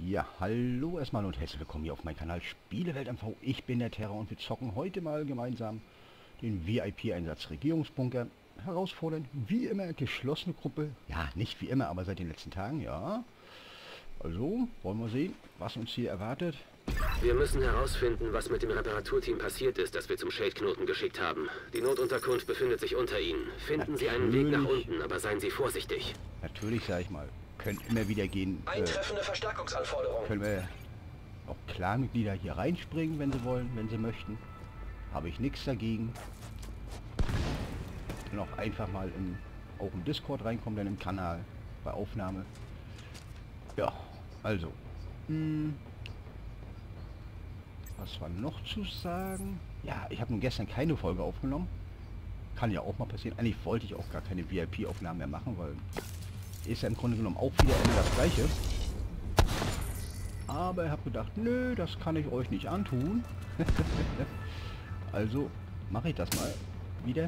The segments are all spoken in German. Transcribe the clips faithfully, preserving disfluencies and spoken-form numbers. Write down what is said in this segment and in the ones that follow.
Ja, hallo erstmal und herzlich willkommen hier auf meinem Kanal Spielewelt M V. Ich bin der Terra und wir zocken heute mal gemeinsam den V I P-Einsatz Regierungsbunker. Herausfordernd, wie immer, geschlossene Gruppe. Ja, nicht wie immer, aber seit den letzten Tagen, ja. Also, wollen wir sehen, was uns hier erwartet. Wir müssen herausfinden, was mit dem Reparaturteam passiert ist, das wir zum Shade-Knoten geschickt haben. Die Notunterkunft befindet sich unter Ihnen. Finden Sie einen Weg nach unten, aber seien Sie vorsichtig. Natürlich, sage ich mal. Können immer wieder gehen. Eintreffende äh, Verstärkungsanforderungen. Können wir auch Clanmitglieder hier reinspringen, wenn sie wollen, wenn sie möchten. Habe ich nichts dagegen. Können auch einfach mal in, auch im Discord reinkommen, dann im Kanal, bei Aufnahme. Ja, also. Hm, was war noch zu sagen? Ja, ich habe nun gestern keine Folge aufgenommen. Kann ja auch mal passieren. Eigentlich wollte ich auch gar keine V I P-Aufnahmen mehr machen, weil ist ja im Grunde genommen auch wieder immer das Gleiche. Aber ich habe gedacht, nö, das kann ich euch nicht antun. Also mache ich das mal wieder.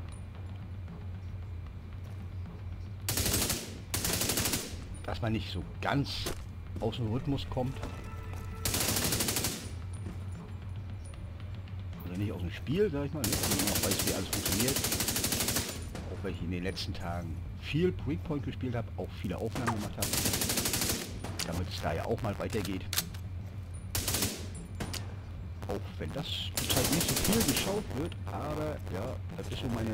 Dass man nicht so ganz aus dem Rhythmus kommt. Oder nicht aus dem Spiel, sag ich mal. Nicht, wenn man noch weiß, wie alles funktioniert. Auch weil ich in den letzten Tagen viel Breakpoint gespielt habe, auch viele Aufnahmen gemacht habe, damit es da ja auch mal weitergeht. Auch wenn das zurzeit nicht so viel geschaut wird, aber ja, das ist so meine...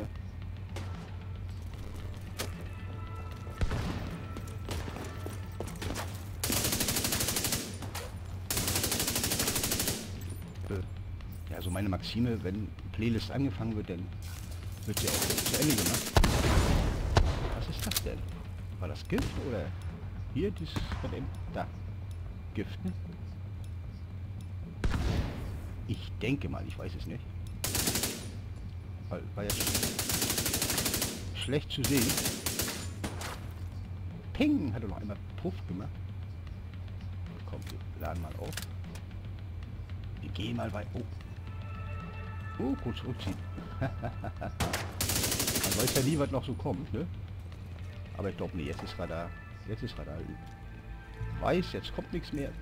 Äh, ja, so meine Maxime, wenn Playlist angefangen wird, dann wird sie auch zu Ende gemacht. Was ist das denn? War das Gift oder hier das von dem da Gift, ne? Ich denke mal, ich weiß es nicht. Weil war ja sch schlecht zu sehen. Ping hat er noch einmal Puff gemacht. Komm, wir laden mal auf. Wir gehen mal bei. Oh. Oh, kurz zurückziehen. Man weiß ja nie, was noch so kommt, ne? Aber ich glaube, nee, jetzt ist Radar. Jetzt ist Radar. Weiß, jetzt kommt nichts mehr.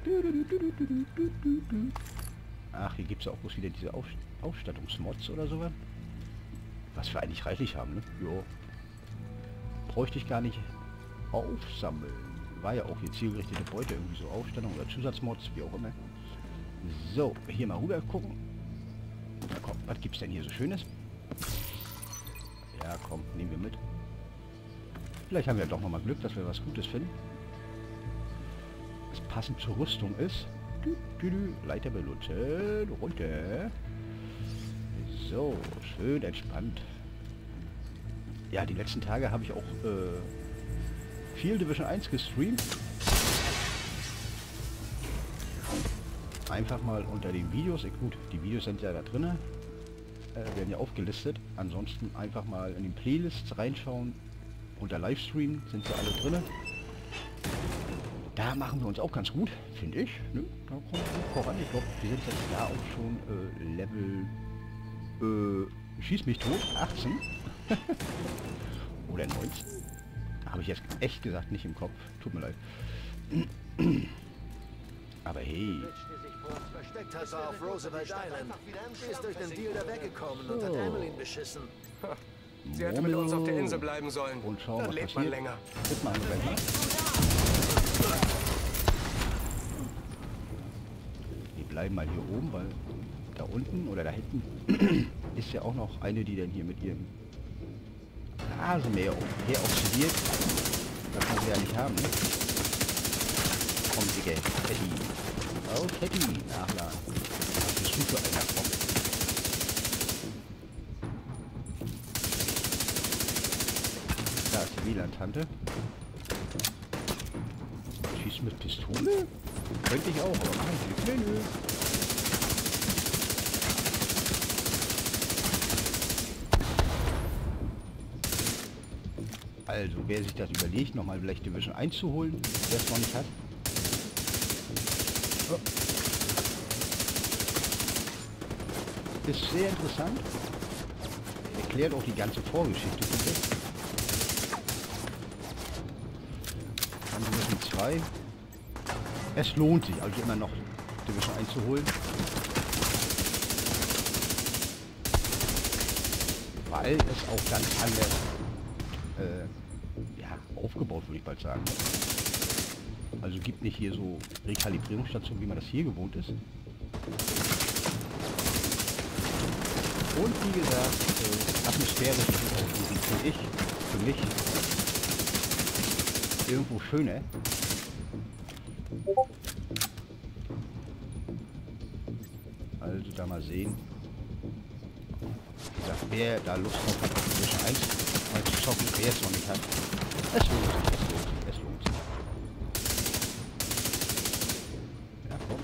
Ach, hier gibt es auch bloß wieder diese Auf Ausstattungsmods oder sowas. Was wir eigentlich reichlich haben, ne? Jo. Bräuchte ich gar nicht aufsammeln. War ja auch hier zielgerichtete Beute, irgendwie so Ausstattung oder Zusatzmods, wie auch immer. So, hier mal rüber gucken. Na komm, was gibt's denn hier so Schönes? Ja, komm, nehmen wir mit. Vielleicht haben wir ja doch noch mal Glück, dass wir was Gutes finden. Was passend zur Rüstung ist. Du, du, du. Leiter benutzen. Runter. So, schön entspannt. Ja, die letzten Tage habe ich auch äh, viel Division eins gestreamt. Einfach mal unter den Videos. Gut, die Videos sind ja da drin. Äh, werden ja aufgelistet. Ansonsten einfach mal in den Playlists reinschauen. Unter Livestream sind sie alle drin. Da machen wir uns auch ganz gut, finde ich. Ne? Da kommt wir voran. Ich glaube, wir sind jetzt da auch schon äh, Level... Äh, schieß mich tot, achtzehn. Oder neunzehn. Da habe ich jetzt echt gesagt nicht im Kopf. Tut mir leid. Aber hey. Versteckt hat er auf Roosevelt Island. Sie ist durch den Deal da weggekommen und hat Emmeline beschissen. Sie hätte mit uns auf der Insel bleiben sollen. Und schauen, dann was lebt passiert. man länger. Das machen wir gleich. Wir bleiben mal hier oben, weil da unten oder da hinten ist ja auch noch eine, die dann hier mit ihrem Rasenmäher her oxidiert. Das kann sie ja nicht haben. Ne? Komm, Digga, Teddy. Oh, Teddy, nachladen. Was bist du für einer? Komm. Da ist die W L A N-Tante. Schießt mit Pistole? Könnte ich auch, aber nein, nö, nö. Also, wer sich das überlegt, nochmal vielleicht Division eins zu holen, wer es noch nicht hat. Oh. Ist sehr interessant. Erklärt auch die ganze Vorgeschichte, finde ich. Dann Division zwei. Es lohnt sich also immer noch, Division einzuholen. Weil es auch ganz anders äh, ja, aufgebaut, würde ich bald sagen. Also gibt nicht hier so Rekalibrierungsstationen, wie man das hier gewohnt ist. Und wie gesagt, äh, atmosphärisch finde ich, für mich, irgendwo schöner. Also da mal sehen. Wie gesagt, wer da Lust drauf hat, auf Division eins mal zu zocken, wer es noch nicht hat. Es lohnt sich, es lohnt sich, es lohnt sich. Ja, komm.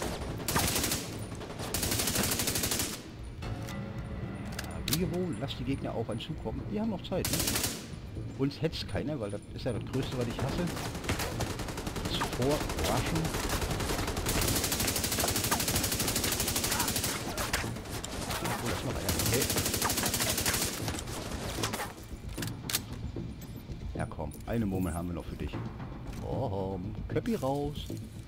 Ja, wie gewohnt, lasst die Gegner auf einen zukommen. Wir haben noch Zeit, ne? Uns hetzt keiner, weil das ist ja das Größte, was ich hasse. Das Vorraschen. Okay. Ja komm, eine Murmel haben wir noch für dich. Oh, Köppi raus.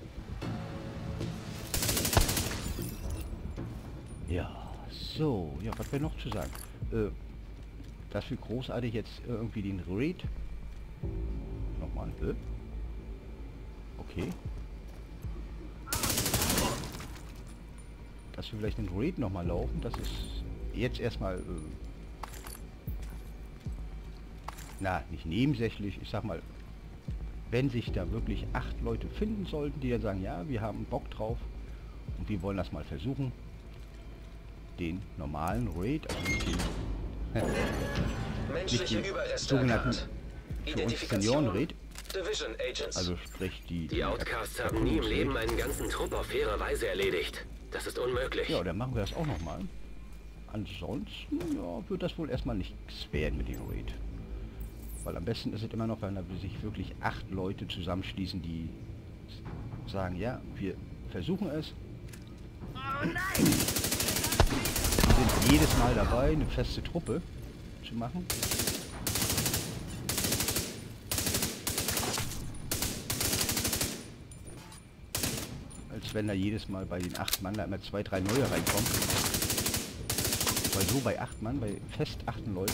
Ja, so, ja, was wäre noch zu sagen? Äh, dass wir großartig jetzt irgendwie den Raid nochmal. Äh? Okay. Dass wir vielleicht den Raid nochmal laufen, das ist jetzt erstmal, äh, na, nicht nebensächlich, ich sag mal, wenn sich da wirklich acht Leute finden sollten, die dann sagen, ja, wir haben Bock drauf und wir wollen das mal versuchen, den normalen Raid, also nicht den, nicht den sogenannten, für uns Senioren-Raid, also sprich die... Die Outcasts haben nie im Leben einen ganzen Trupp auf faire Weise erledigt. Das ist unmöglich. Ja, dann machen wir das auch nochmal. Ansonsten, ja, wird das wohl erstmal nichts werden mit dem Raid. Weil am besten ist es immer noch, wenn da sich wirklich acht Leute zusammenschließen, die sagen, ja, wir versuchen es. Oh nein! Die sind jedes Mal dabei, eine feste Truppe zu machen. Als wenn da jedes Mal bei den acht Mann da immer zwei, drei neue reinkommen. Weil so bei acht Mann, bei fest achten Leuten.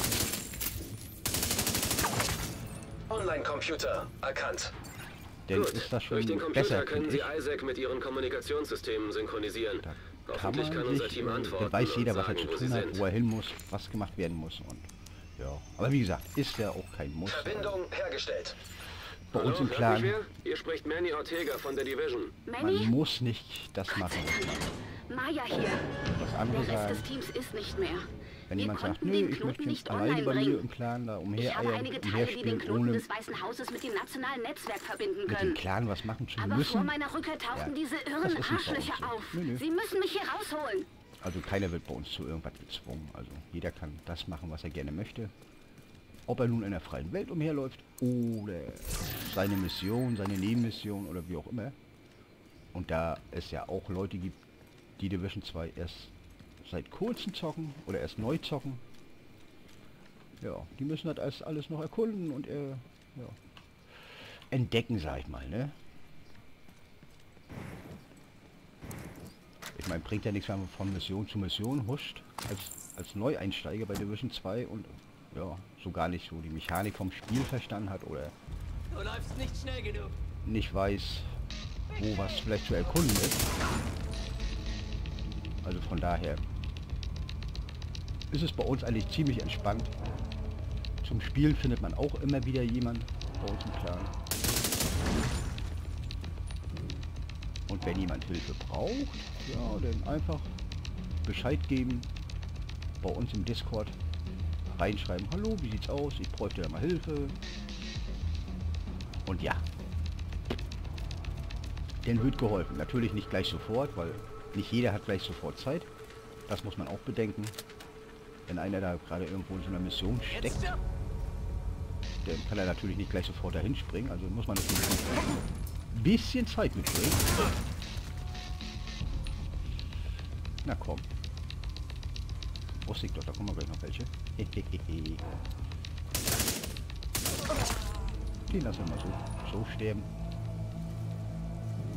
Online-Computer erkannt. Denn Gut. ist das schon Durch den Computer besser, können finde Sie ich. Isaac mit Ihren Kommunikationssystemen synchronisieren. Da Hoffentlich kann kann man unser sich, Team äh, antworten da weiß jeder, und was er sagen, zu wo Sie tun hat, sind. wo er hin muss, was gemacht werden muss. Und ja, aber wie gesagt, ist ja auch kein Muss. Verbindung hergestellt. Bei uns im Hallo, Clan, hört mich wer? Hier spricht Manny Ortega von der Division. man Manny? muss nicht das machen. Maya hier. Was andere Der Rest sagen, des Teams ist nicht mehr. wenn Wir jemand sagt, konnten nö, den ich Knoten möchte nicht alleine online bei mir bringen. im Clan da Ich habe umhereiern, einige Teile, die den umherspielen, Knoten ohne des Weißen Hauses mit dem nationalen Netzwerk verbinden mit dem können. Clan was machen zu Aber müssen. vor meiner Rückkehr tauchten Ja, diese das irren ist nicht bei uns Arschlöcher so. auf. Nö, nö. Sie müssen mich hier rausholen. Also keiner wird bei uns zu irgendwas gezwungen. Also jeder kann das machen, was er gerne möchte. Ob er nun in der freien Welt umherläuft oder seine Mission, seine Nebenmission oder wie auch immer. Und da es ja auch Leute gibt, die Division zwei erst seit kurzem zocken oder erst neu zocken. Ja, die müssen das alles, alles noch erkunden und äh, ja, entdecken, sag ich mal, ne? Ich meine, bringt ja nichts, wenn man von Mission zu Mission huscht, als, als Neueinsteiger bei Division zwei und ja, so gar nicht so die Mechanik vom Spiel verstanden hat oder Du läufst nicht schnell genug. nicht weiß, wo was vielleicht zu erkunden ist. Also von daher ist es bei uns eigentlich ziemlich entspannt. Zum Spielen findet man auch immer wieder jemand bei uns im Clan. Und wenn jemand Hilfe braucht, ja, dann einfach Bescheid geben, bei uns im Discord reinschreiben, hallo, wie sieht's aus, ich bräuchte da mal Hilfe. Und ja, dann wird geholfen. Natürlich nicht gleich sofort, weil nicht jeder hat gleich sofort Zeit. Das muss man auch bedenken. Wenn einer da gerade irgendwo in so einer Mission steckt, dann kann er natürlich nicht gleich sofort dahin springen. Also muss man natürlich ein bisschen Zeit mitbringen. Na komm. Wusste ich doch, da kommen wir gleich noch welche. Den lassen wir mal so, so sterben.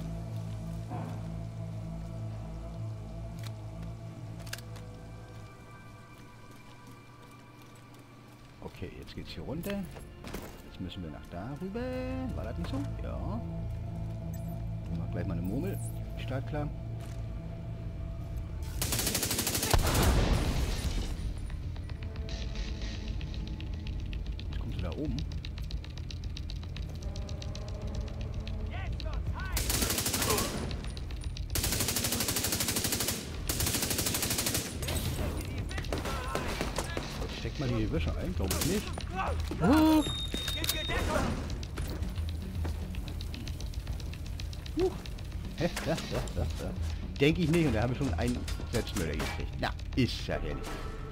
Okay, jetzt geht's hier runter. Jetzt müssen wir nach da rüber. War das nicht so? Ja. Mach gleich mal eine Murmel. Startklar. Jetzt kommst du da oben. Steck mal die Wische ein, glaube ich nicht. Oh. Uh. Hä? Ja, ja, ja, ja. Denke ich nicht, und da habe ich schon einen Selbstmörder gekriegt. Na, ist ja herrlich.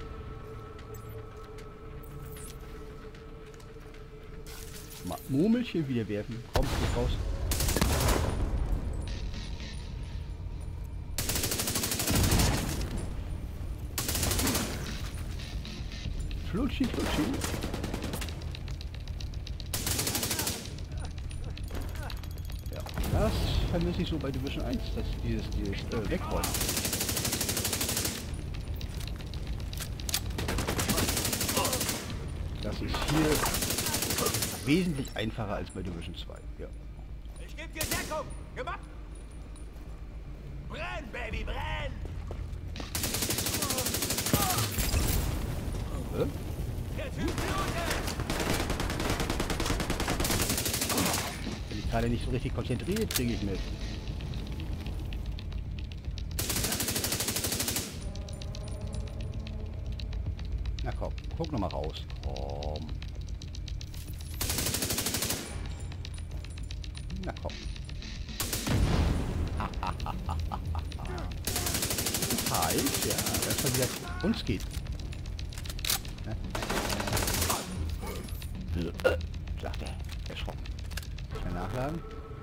Mal Murmelchen wieder werfen. Komm, geh raus. Flutschi, flutschi. Ja, das vermisse ich so bei Division eins, dass dieses, dieses äh, Wegräumen. Das ist hier wesentlich einfacher als bei Division zwei. Ja. Ich geb dir Deckung! Gemacht! Brenn, Baby, brenn! Hä? Der Typ blutet! Bin ich gerade nicht so richtig konzentriert, kriege ich mit. Na komm, guck noch mal raus. Komm. Na komm. Heiß, ja, das war wieder uns geht. Ja. Sagt er, erschrocken. Schnell nachladen.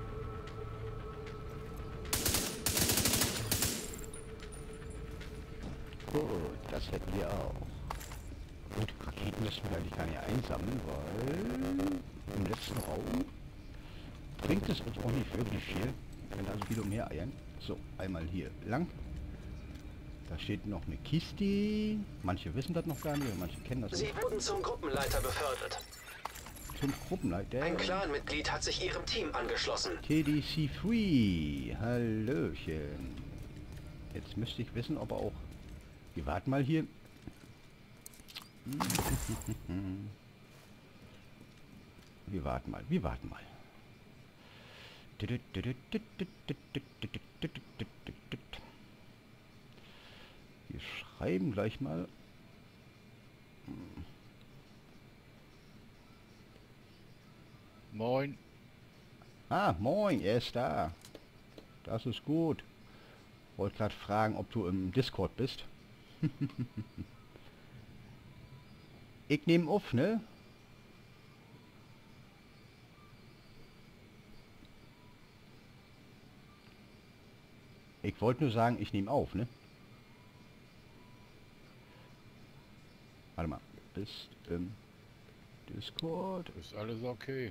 Gut, das hätten wir auch. Gut, Raketen müssen wir eigentlich gar nicht einsammeln, weil im letzten Raum bringt es uns auch nicht wirklich viel. Wir können also wieder umhereiern. So, einmal hier lang. Da steht noch eine Kiste. Manche wissen das noch gar nicht, manche kennen das Sie nicht. wurden zum Gruppenleiter befördert. Zum Gruppenleiter. Ein Clanmitglied hat sich Ihrem Team angeschlossen. T D C drei. Hallöchen. Jetzt müsste ich wissen, ob er auch... Wir warten mal hier. Wir warten mal, wir warten mal. Wir schreiben gleich mal. Moin. Ah, moin, er ist da. Das ist gut. Wollte gerade fragen, ob du im Discord bist. Ich nehme auf, ne? Ich wollte nur sagen, ich nehme auf, ne? Warte mal. Bist im Discord. Ist alles okay.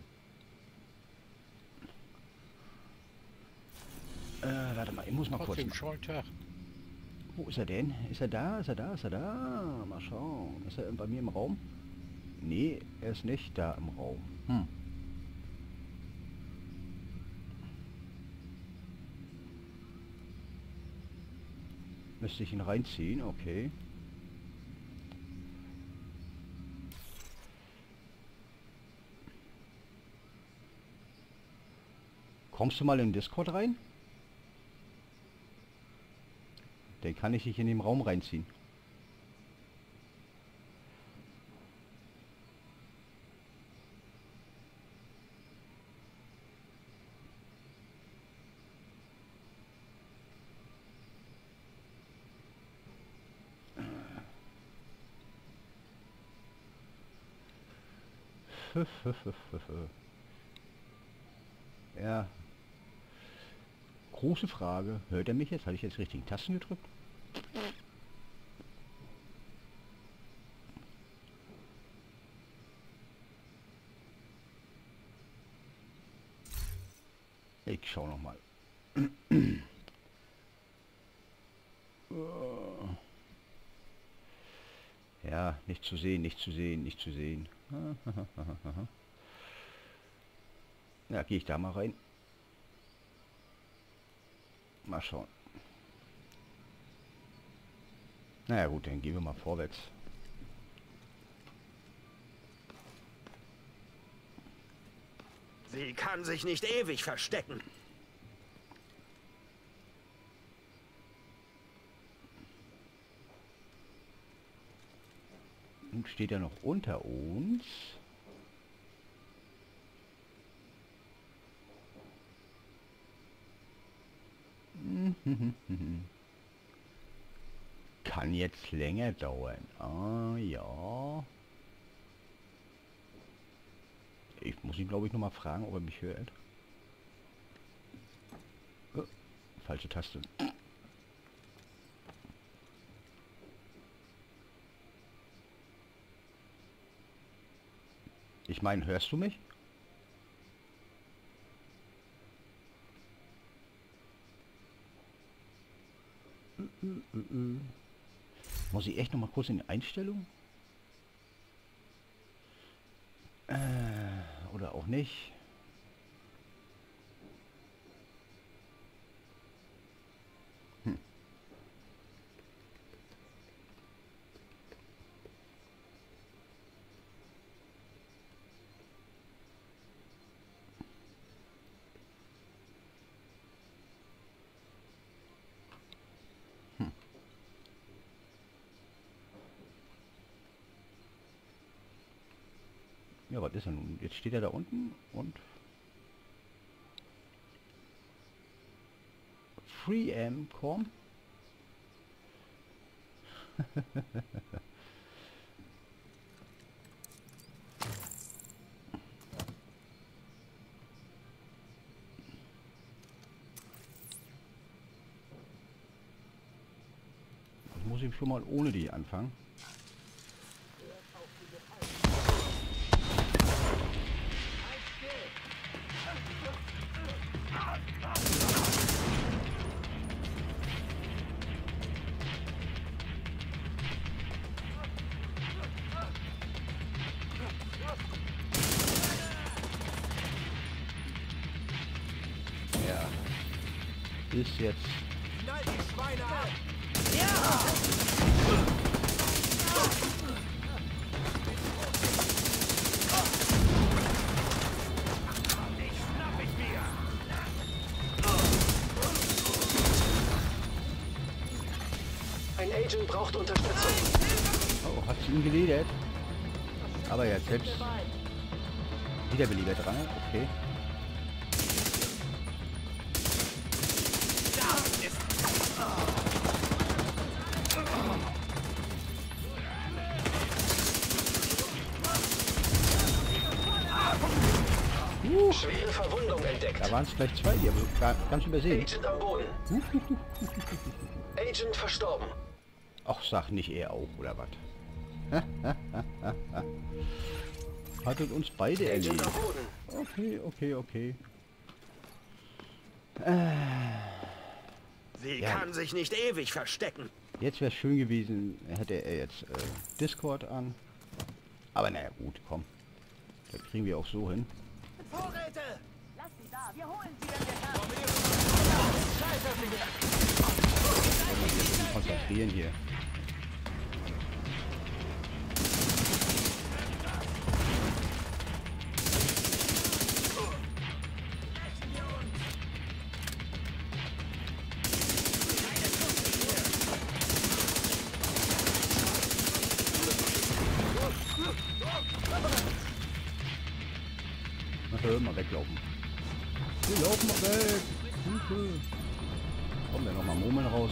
Äh, warte mal, ich muss mal kurz... Trotzdem Mal. schönen Tag. Wo ist er denn? Ist er da? Ist er da? Ist er da? Mal schauen. Ist er bei mir im Raum? Nee, er ist nicht da im Raum. Hm. Müsste ich ihn reinziehen? Okay. Kommst du mal in den Discord rein? Dann kann ich dich in den Raum reinziehen. Ja. Große Frage. Hört er mich jetzt? Hatte ich jetzt richtigen Tasten gedrückt? Ich schau noch mal. Ja, nicht zu sehen, nicht zu sehen, nicht zu sehen. Ja, gehe ich da mal rein. Mal schauen. Naja gut, dann gehen wir mal vorwärts. Sie kann sich nicht ewig verstecken. Und steht er noch unter uns? Kann jetzt länger dauern. Ah ja. Ich muss ihn, glaube ich, noch mal fragen, ob er mich hört. Oh, falsche Taste. Ich meine, hörst du mich? Äh, äh, äh. Muss ich echt noch mal kurz in die Einstellung? Äh, oder auch nicht. Hm. Hm. Ja, was ist er nun? Jetzt steht er da unten und Free M, komm. Das muss ich schon mal ohne die anfangen. Ja, ist jetzt. Knall die Schweine ab! Ein Agent braucht Unterstützung. Oh, hat sie ihn geledert? Aber jetzt selbst Wiederbeleber dran, okay. Uh, Schwere Verwundung entdeckt. da waren es gleich zwei, die haben wir gar, ganz übersehen. Agent am Boden. Agent verstorben. Ach, sag nicht er auch, oder was? Hattet uns beide Agent erledigt. am Boden. Okay, okay, okay. Sie Ja. kann sich nicht ewig verstecken. Jetzt wäre es schön gewesen, hätte er jetzt äh, Discord an. Aber naja, gut, komm. Das kriegen wir auch so hin. Vorräte! Lass sie da, wir holen sie, wenn wir können. Ich muss mich jetzt konzentrieren hier. Ach, mal weglaufen. Wir laufen mal weg. Hilfe. Kommen wir noch mal Murmeln raus.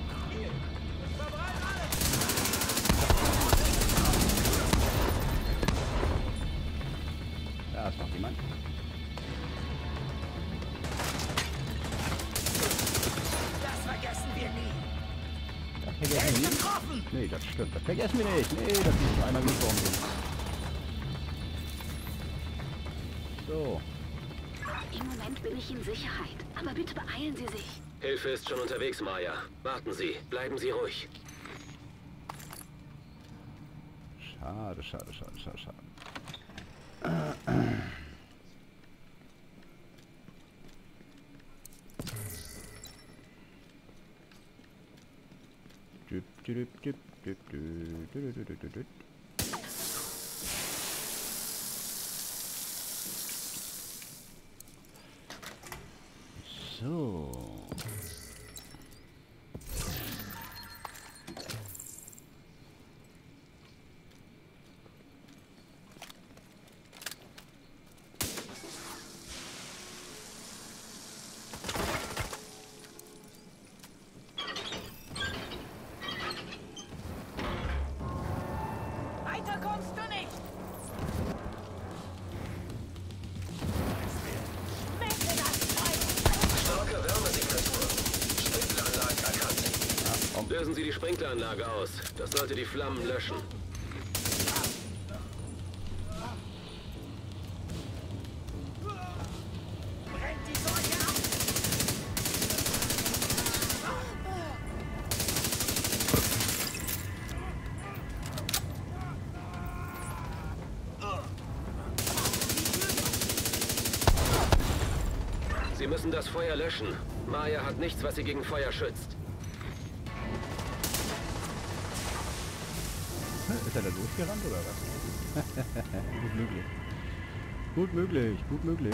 Ja, das macht jemand. Das vergessen wir nie. Das vergessen wir nicht. Nee, das stimmt. Das vergessen wir nicht. Nee, das ist nur einmal gestorben sind. So. Im Moment bin ich in Sicherheit. Aber bitte beeilen Sie sich. Hilfe ist schon unterwegs, Maya. Warten Sie. Bleiben Sie ruhig. Schade, schade, schade, schade, schade. Düp, düp, düp, düp, düp, düp, düp, düp, düp. So. Weiter kommst du nicht! Messe das Feuer! Starke Wärmesignatur. Sprinkleranlage erkannt. Lösen Sie die Sprinkleranlage aus. Das sollte die Flammen löschen. Brennt die Seuche ab! Sie müssen das Feuer löschen. Maya hat nichts, was sie gegen Feuer schützt. Ist er da durchgerannt oder was? Gut möglich. Gut möglich, gut möglich.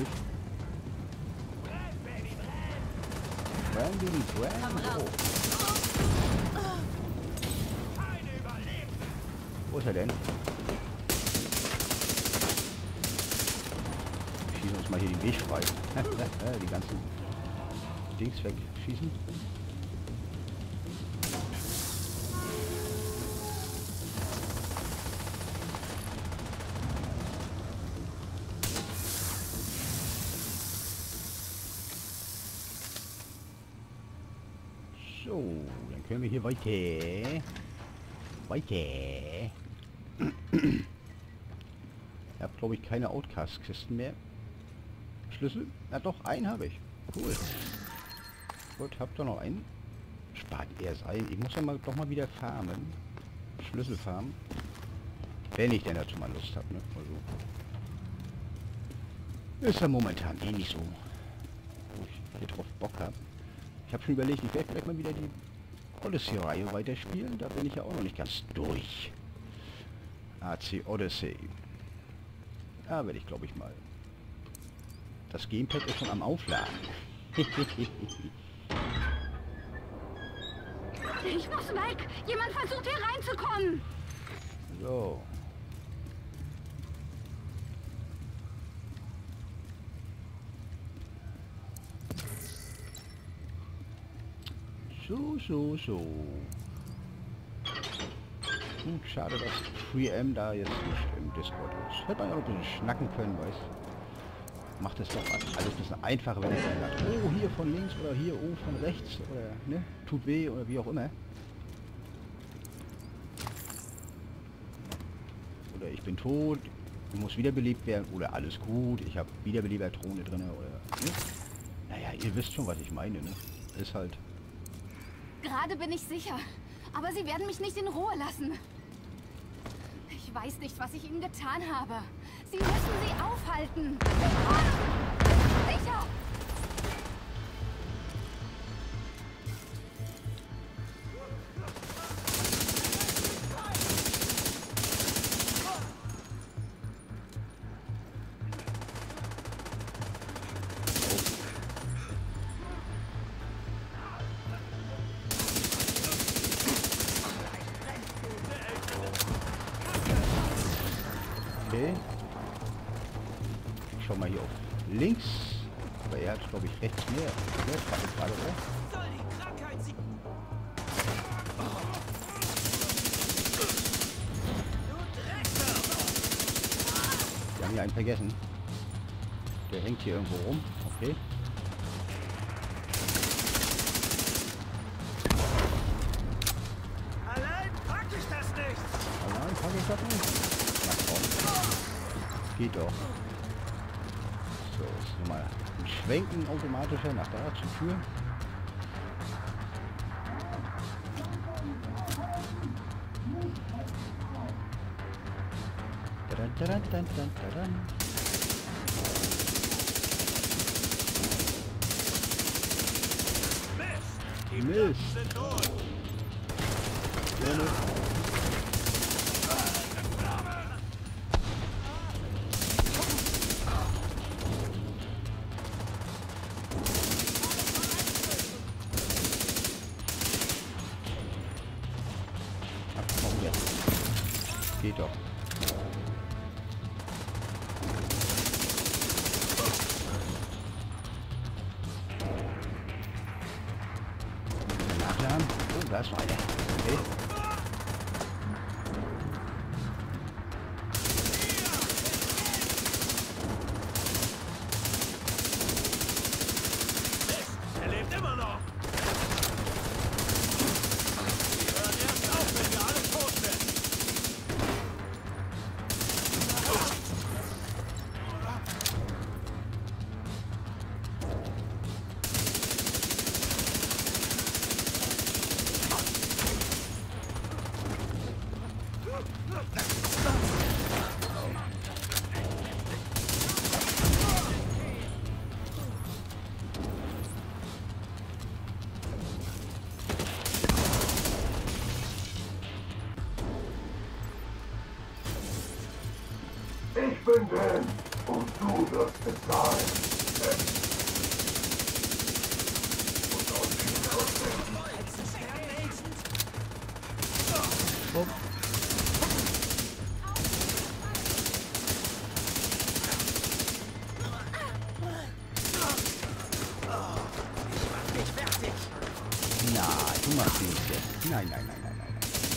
Brandy, Brandy. Wo ist er denn? Wir schießen uns mal hier den Weg frei. Die ganzen Dings wegschießen. So, dann können wir hier weiter. Weiter. Ich habe, glaube ich, keine Outcast-Kisten mehr. Schlüssel? Ja doch, einen habe ich. Cool. Gut, habt ihr noch einen? Spart er sein. Ich muss ja mal doch mal wieder farmen. Schlüssel farmen. Wenn ich denn dazu mal Lust habe, ne? Also. Ist ja momentan eh nicht so, wo ich hier drauf Bock habe. Ich habe schon überlegt, ich werde vielleicht mal wieder die Odyssey-Reihe weiterspielen. Da bin ich ja auch noch nicht ganz durch. A C Odyssey. Da werde ich, glaube ich, mal. Das Gamepad ist schon am Aufladen. Ich muss weg! Jemand versucht hier reinzukommen! So. So, so, so. Gut, schade, dass drei M da jetzt nicht im Discord ist. Hätte man ja noch ein bisschen schnacken können, weißt du. Macht es doch alles ein bisschen einfacher, wenn er sagt, oh, hier von links oder hier, oh, von rechts oder, ne, tut weh oder wie auch immer. Oder ich bin tot, ich muss wiederbelebt werden oder alles gut, ich habe Wiederbeleber-Drohne drin oder, ne? Naja, ihr wisst schon, was ich meine, ne. Ist halt... Gerade bin ich sicher, aber sie werden mich nicht in Ruhe lassen. Ich weiß nicht, was ich ihnen getan habe. Sie müssen sie aufhalten. Sicher! Okay. Ich schau mal hier auf links. Aber er hat, glaube ich, rechts mehr. Der ist gerade, oder? Soll die Krankheit sie... Wir haben hier einen vergessen. Der hängt hier irgendwo rum. Okay. Allein pack ich das nicht! Allein packe ich das nicht. Na komm. Geht doch. So, jetzt nochmal ein Schwenken automatischer nach da zur Tür. Dadan, dadan, dadan, dadan. Mist. Ja, ne? Geht doch. Nachladen. Oh, da ist noch einer. Okay. Er lebt immer noch. Wir hören erst auf, wenn wir alle tot sind. Ich bin Dan und du wirst bezahlen. Oh. Na, du machst ihn nicht jetzt. Nein, nein, nein, nein, nein.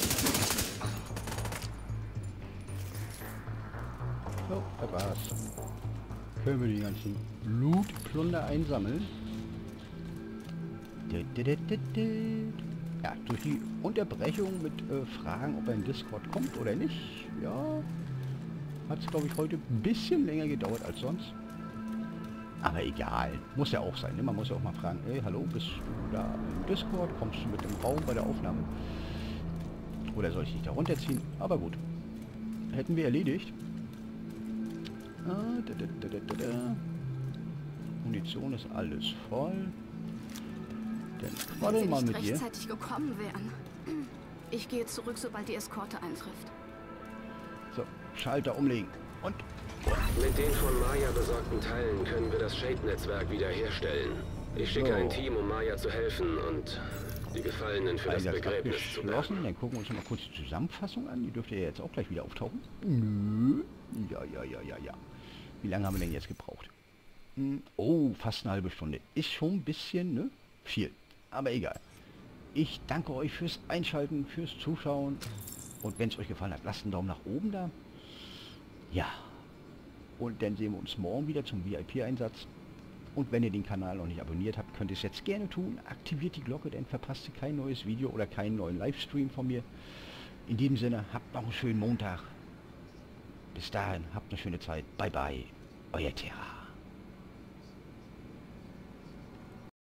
So, das war's. Können wir die ganzen Loot-Plunder einsammeln. Ja, durch die Unterbrechung mit äh, Fragen, ob er in Discord kommt oder nicht, ja, hat es, glaube ich, heute ein bisschen länger gedauert als sonst. Aber egal, muss ja auch sein, ne? Man muss ja auch mal fragen, hey, hallo, bist du da im Discord? Kommst du mit im Raum bei der Aufnahme? Oder soll ich dich da runterziehen? Aber gut, hätten wir erledigt. Ah, da, da, da, da, da. Munition ist alles voll. Dann Wenn sie quaddel mal nicht mit dir. rechtzeitig gekommen wären. Ich gehe zurück, sobald die Eskorte eintrifft. So, Schalter umlegen. Und Mit den von Maya besorgten Teilen können wir das Shade-Netzwerk wiederherstellen. Ich schicke So. ein Team, um Maya zu helfen und die Gefallenen für das Einsatz Begräbnis zu abgeschlossen. bergen. Dann gucken wir uns mal kurz die Zusammenfassung an. Die dürfte ja jetzt auch gleich wieder auftauchen. Nö. Ja, ja, ja, ja, ja. Wie lange haben wir denn jetzt gebraucht? Hm, oh, fast eine halbe Stunde. Ist schon ein bisschen, ne? Viel. Aber egal. Ich danke euch fürs Einschalten, fürs Zuschauen. Und wenn es euch gefallen hat, lasst einen Daumen nach oben da. Ja. Und dann sehen wir uns morgen wieder zum V I P-Einsatz. Und wenn ihr den Kanal noch nicht abonniert habt, könnt ihr es jetzt gerne tun. Aktiviert die Glocke, dann verpasst ihr kein neues Video oder keinen neuen Livestream von mir. In diesem Sinne, habt noch einen schönen Montag. Bis dahin, habt eine schöne Zeit. Bye bye, euer Terra.